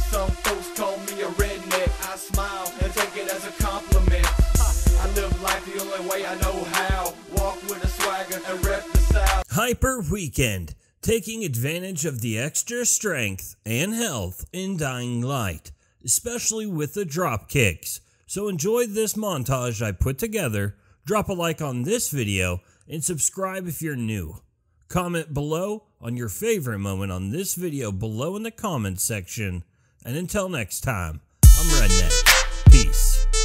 Some folks call me a redneck. I smile and take it as a compliment. I live life the only way I know how. Walk with a swagger and rep the South. Hyper Weekend, taking advantage of the extra strength and health in Dying Light, especially with the drop kicks. So enjoy this montage I put together, drop a like on this video, and subscribe if you're new. Comment below on your favorite moment on this video below in the comments section. And until next time, I'm Redneck. Peace.